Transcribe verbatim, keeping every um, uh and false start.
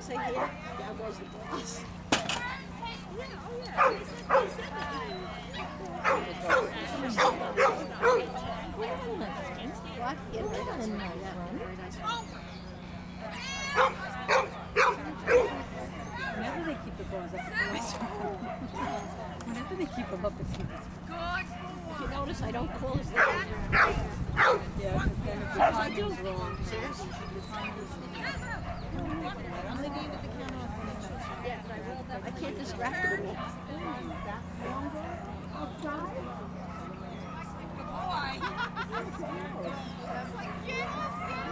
say here, there goes the boss. What? Yeah, very nice. Whenever they keep the boys up, it's always wrong. Whenever they keep them up, it's always wrong. If you notice, I don't call his name. Yeah, because then if the timing's wrong. Seriously? I'm thinking with the camera off when it's Yeah, I can't distract him anymore. Good boy.